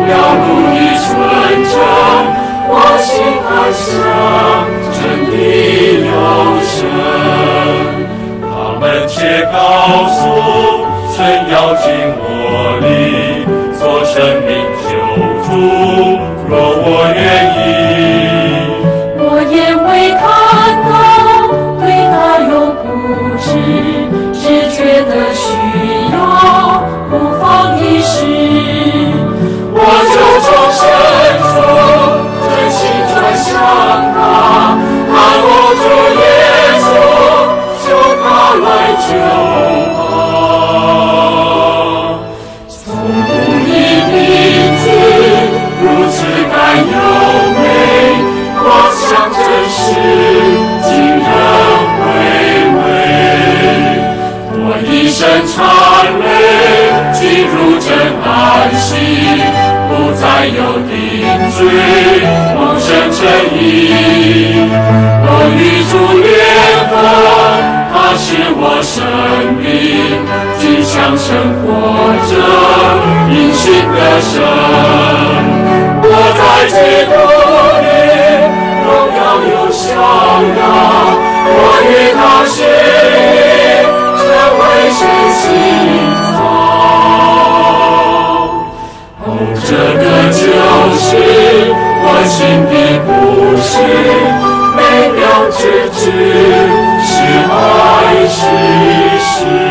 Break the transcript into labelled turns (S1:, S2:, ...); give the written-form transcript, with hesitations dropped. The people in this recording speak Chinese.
S1: 了路的纯正，我心安详，真理有神。他们却告诉神要进我里，做生命救主，若我愿意。
S2: 我也未看到对他有固执直觉的需要，不放一时。
S1: 我就从深处真心转向他，盼望主耶稣求他来救他。从不以名字如此甘优美，我想真是惊人回味。我一生찬美，进入真安息，不再有定罪，蒙神称义。我与主联合，他是我生命，今生生活着因信的神。我在基督里荣耀又逍遥，我与他协议成为神心操。哦，这个就是我心的故事，美妙之至，是爱是实。